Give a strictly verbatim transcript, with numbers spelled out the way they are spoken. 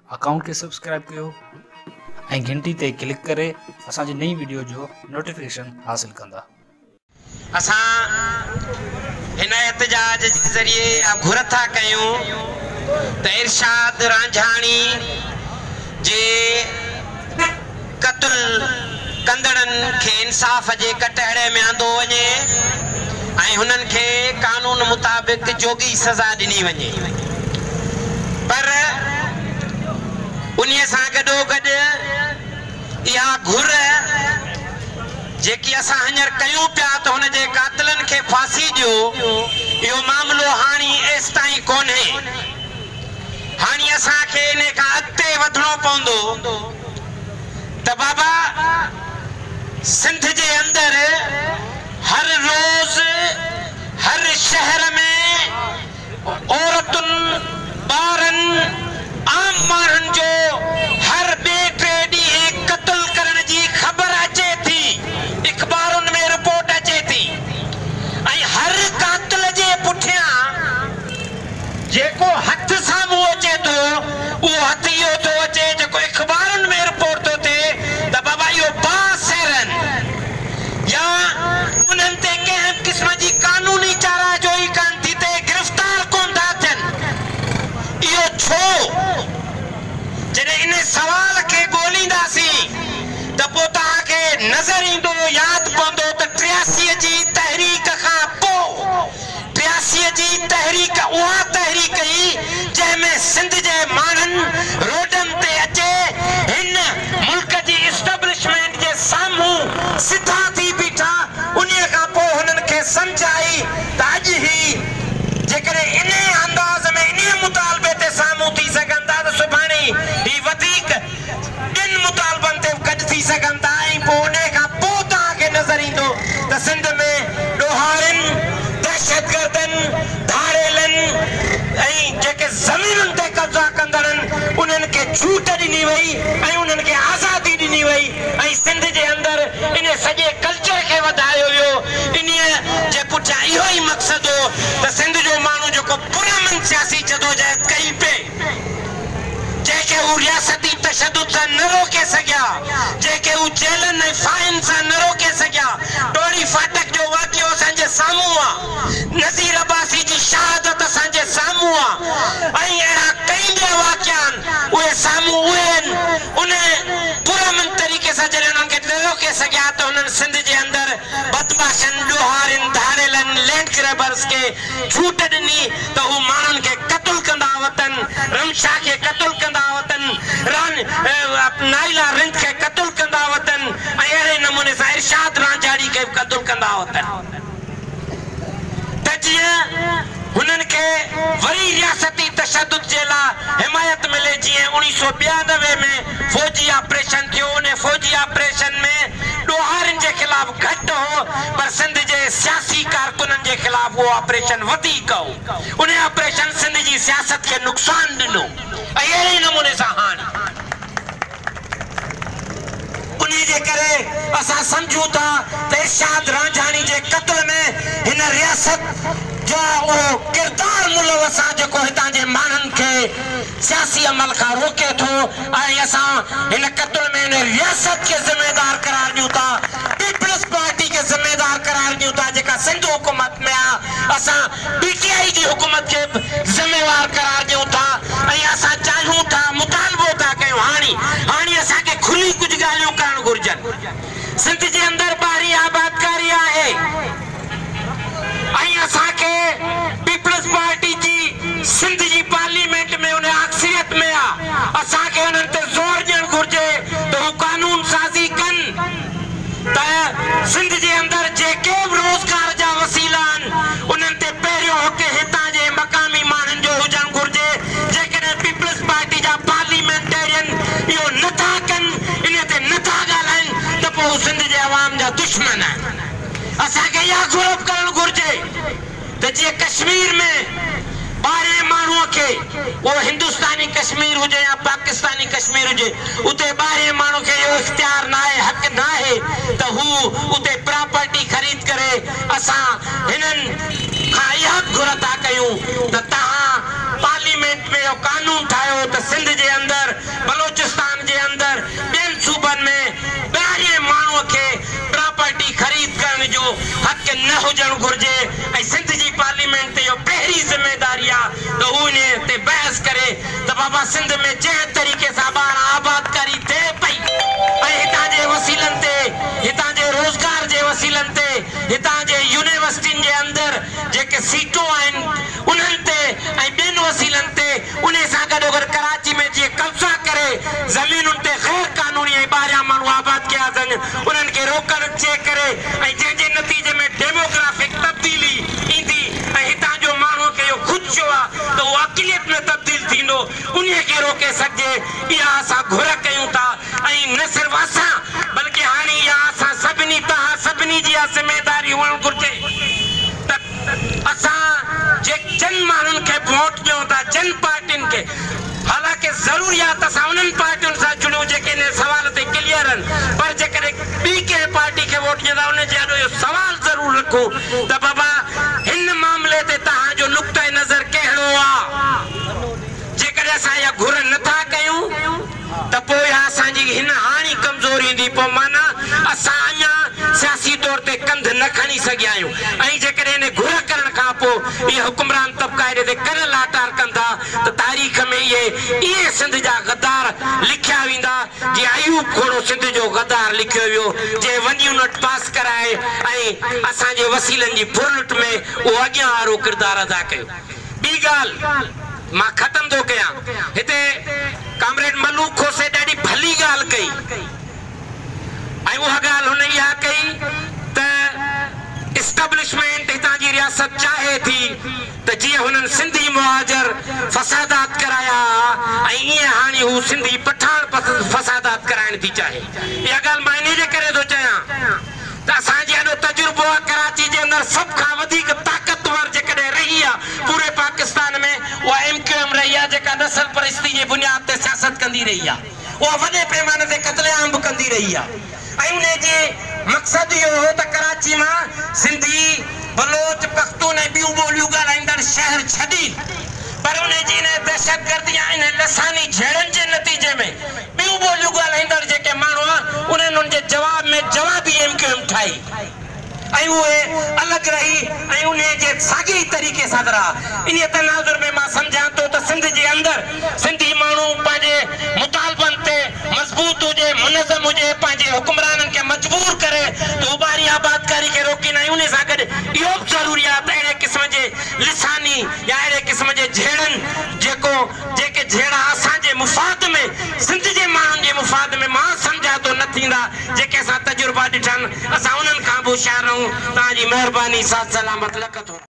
Account के subscribe कयो ऐं घंटी ते क्लिक करे असांजी नई वीडियो जो नोटिफिकेशन हासिल कंदा। असां हिन एहतजाज जे ज़रिए घुर था कयूं त इरशाद रांझानी जे कत्ल कंदड़नि खे इंसाफ़ जे कटहरे में आंदो वञे ऐं हुननि खे कानून मुताबिक़ जोगी सज़ा ॾिनी वञे। पर उन्हीअ सां गॾोगॾु इहा घुर जेकी असां हींअर कयूं पिया त हुन जे कातिलनि खे फांसी ॾियो, इहो मामिलो हाणे एसि ताईं कोन्हे। हाणे असांखे इन खां अॻिते वधिणो पवंदो त बाबा सिंध जे अंदरि हर रोज़ हर शहर में औरतुनि ॿारनि आम माण्हुनि जो हर ॿिए टे ॾींहं क़त्ल करण जी ख़बर अचे थी, अख़बारुनि में रिपोर्ट अचे थी। ऐं हर कातिल जे पुठियां जेको हथ साम्हूं अचे थो उहो हथ इहो थो अचे जेको अख़बारुनि में रिपोर्ट थो थिए त बाबा इहो बासिरनि या उन्हनि ते कंहिं क़िस्म जी कानूनी चाराजोई कान थी थिए, गिरफ़्तार कोन था थियनि। इहो छो? जॾहिं इन सवाल खे ॻोल्हींदासीं त पोइ तव्हांखे नज़र ईंदो, यादि पवंदो त टियासीअ जी तहरीक खां पोइ टियासीअ जी तहरीक उहा तहरीक ई जंहिंमें सिंध जे माण्हुनि रोडनि ते अचे हिन मुल्क जी इस्टेब्लिशमेंट जे साम्हूं सिधा थी बीठा। उन्हीअ खां पोइ हुननि खे सम्झाई त अॼु ई जेकॾहिं इन अंदाज़ में इन मुतालबे ते साम्हूं थी सघनि था त सुभाणे ही वधीक ॿिनि मुतालबनि ते गॾु थी सघनि था। ऐं पोइ उन खां पोइ तव्हांखे नज़र ईंदो त सिंध में ॾोहारियुनि, दहशतगर्दनि, धाड़ेलनि ऐं जेके ज़मीनुनि ते कब्ज़ा कंदड़नि उन्हनि खे छूट ॾिनी वई ऐं उन्हनि खे आज़ादी ॾिनी वई ऐं सिंध जे अंदरि इन सॼे कल्चर खे वधायो वियो। इन्हीअ जे पुठियां इहो ई मक़सदु हो त सिंध जो माण्हू जेको पुरअमन सियासी जदोजहद कई पे, जंहिंखे हू रियासती तशद्दुद सां न रोके सघिया, जंहिंखे हू जेलनि ऐं फाइन सां न रोके सघिया। टोड़ी फाटक जो वाक़ियो असांजे साम्हूं आहे, नज़ीर अब्बासी जी शहादत असांजे साम्हूं आहे ऐं अहिड़ा कई ॿिया वाक़िया आहिनि उहे साम्हूं उहे आहिनि। उन पुरअमन तरीक़े सां जॾहिं उन्हनि खे न रोके सघिया त हुननि सिंध जे अंदरि बदमाशनि, ॾोहारियुनि, धाड़ेलनि, लैंड ग्रैबर्स खे छूट ॾिनी त हू माण्हुनि खे क़त्ल कंदा वतन, रमशा खे क़त्ल कंदा वतन, नाइला रिंद खे क़त्ल कंदा वतन ऐं अहिड़े नमूने सां इरशाद रांझानी खे क़त्ल कंदा वतन। त जीअं हुननि खे वरी रियासती तशद्दुद जे लाइ हिमायत मिले, जीअं उणिवीह सौ ॿियानवे में फ़ौजी ऑपरेशन थियो। उन फ़ौजी ऑपरेशन में ॾोहारियुनि जे ख़िलाफ़ घटि हो पर सिंध जे सियासी कारकुननि जे ख़िलाफ़ उहो ऑपरेशन वधीक हो। उन ऑपरेशन सिंध जी सियासत खे नुक़सान ॾिनो ऐं अहिड़े नमूने सां हाणे उन्ही जे करे असां सम्झूं था त इरशाद रांझानी जे क़त्ल में हिन रियासत जो उहो किरदार मुलवस आहे जेको हितां जे माण्हुनि खे सियासी अमल खां रोके थो। ऐं असां हिन क़त्ल में हिन रियासत खे ज़िम्मेदार करार ॾियूं था, पीपल्स पार्टी खे ज़िम्मेदार करार ॾियूं था जेका सिंध हुकूमत में आहे। असां पी टी आई जी हुकूमत खे ज़िम्मेवार करार ॾियूं था ऐं असां चाहियूं था, मुतालबो था कयूं हाणे हाणे असांखे खुली कुझु ॻाल्हियूं करणु घुरिजनि। सिंध जे अंदरि ॿाहिरी आबादकारी आहे ऐं असांखे पीपल्स पार्टी जी सिंध जी पार्लियामेंट में उन अक्सरियत में आहे। असांखे उन्हनि ते ज़ोर ॾियणु घुरिजे त हू कानून साज़ी कनि त सिंध जे अंदरि जेके बि रोज़गार जा वसीला आहिनि उन्हनि ते पहिरियों हक़ हितां जे मक़ामी माण्हुनि जो हुजणु घुरिजे। जेकॾहिं पीपल्स पार्टी जा पार्लियामेंटेरियन इहो नथा कनि, इन ते नथा ॻाल्हाइनि त पोइ सिंध जे अवाम जा दुश्मन आहिनि। असांखे इहा घुरप करणु घुरिजे त जीअं कश्मीर में ॿारहें माण्हूअ खे, उहो हिंदुस्तानी कश्मीर हुजे या पाकिस्तानी कश्मीर हुजे, उते ॿारहें माण्हू खे इहो इख़्तियार न आहे, हक़ न आहे त हू उते प्रॉपर्टी ख़रीद करे। असां हिननि खां इहा घुर था कयूं त तव्हां पार्लियामेंट में इहो कानून ठाहियो त सिंध जे अंदरि न हुजण घुर्जे ऐं सिंध जी पार्लियामेंट ते इहो पहिरीं ज़िम्मेदारी आहे त हू इन ते बहस करे त बाबा सिंध में जंहिं तरीक़े सां ॿार आबादकारी थिए पई ऐं हितां जे वसीलनि ते हितां जे रोज़गार जे वसीलनि ते हितां जे यूनिवर्सिटियुनि जे अंदरि जेके सीटूं आहिनि उन्हनि ते ऐं ॿियनि वसीलनि ते उन सां गॾोगॾु कराची में जीअं कब्ज़ा करे ज़मीनुनि ते ग़ैर क़ानूनी ऐं ॿाहिरियां माण्हू आबाद कया अथनि उन्हनि खे रोकण जे करे ऐं जंहिंजे नतीजे में डेमोग्राफिक तब्दीली ईंदी ऐं हितां जो माण्हूअ खे इहो ख़ुदि आहे त उहो अक़लियत में तब्दील थींदो उन खे रोके सघिजे इहा असां घुर कयूं था ऐं न सिर्फ़ु असां बल्कि हाणे इहा असां सभिनी तव्हां सभिनी जी ज़िम्मेदारी हुअणु घुरिजे त असां जे जन माण्हुनि खे वोट ॾियूं था जन पार्टियुनि खे हालांकि ज़रूरी आहे त असां उन्हनि पार्टियुनि सां जुड़ूं जेके इन सवाल ते क्लियर आहिनि पर जेकॾहिं ॿी कंहिं पार्टी खे वोट ॾींदा उन जे ॾाढो इहो सवाल ज़रूरु रखूं त बाबा हिन मामले ते तव्हांजो नुक़्ते नज़र कहिड़ो आहे जेकॾहिं असां इहा घुर नथा कयूं त पोइ इहा असांजी हिन हाणी कमज़ोरी ईंदी पोइ माना असां अञा सियासी तौर ते कंध न खणी सघिया आहियूं ऐं जेकॾहिं इन घुर करण खां पोइ इहे हुकुमरान तबिका हिन ते कर लाटार कंदा त तारीख़ में इहे इहे सिंध जा गद्दार लिखिया वेंदा जीअं अयूब घोड़ो सिंध जो गद्दार लिखियो वियो जे वञी यूनिट पास कराए ऐं असांजे वसीलनि जी फुरलुट में उहो अॻियां वारो किरदारु अदा कयो ॿी ॻाल्हि मां ख़तम थो कयां हिते कामरेड मलूक खोसे ॾाढी भली ॻाल्हि कई ऐं उहा ॻाल्हि हुन इहा कई त इस्टेब्लिशमेंट हितां जी रियासत चाहे थी त जीअं हुननि सिंधी मुहाजर फसादात कराया ऐं ईअं हाणे हू सिंधी पठान फसादात कराइण थी चाहे इहा ॻाल्हि मां इन जे करे थो चयां त असांजे एॾो तजुर्बो आहे कराची जे अंदरि सभ खां वधीक ताक़तवर जेकॾहिं रही आहे पूरे पाकिस्तान में उहा एम क्यू एम रही आहे जेका नस्ल परिस्थिती जे बुनियाद ते सियासत कंदी रही आहे उहा वॾे पैमाने ते क़त्लेआम बि कंदी रही आहे ऐं उन जे मक़सदु इहो हो त कराची मां सिंधी बलोच पख्तून ऐं ॿियूं ॿोलियूं ॻाल्हाईंदड़ शहर छॾी पर उन जी इन दहशतगर्दी ऐं इन लसानी झेड़नि जे नतीजे में ॿियूं ॿोलियूं ॻाल्हाईंदड़ जेके माण्हू आहे उन्हनि उन जे जवाब में जवाबी एम क्यू एम ठाही ऐं उहे अलॻि रही ऐं उन जे साॻिए तरीक़े सां रहा इन तनाज़ुर में मां सम्झां थो त सिंध जे अंदरि सिंधी माण्हू पंहिंजे मुतालबनि ते मज़बूत हुजे मुनज़म हुजे पंहिंजे हुकुमराननि खे मजबूर करे त उबारी आबादकारी खे रोकीनि ऐं उन सां गॾु इहो बि ज़रूरी आहे त अहिड़े क़िस्म जे लिसानी या अहिड़े क़िस्म जे झेड़नि जेको जेके झेड़ा असांजे मुफ़ाद में सिंध जे माण्हुनि जे मुफ़ाद में मां सम्झां थो न थींदा जेके असां तजुर्बा ॾिठनि असां उन्हनि खां बि होशियार रहूं तव्हांजी महिरबानी साथ सलामत लख थो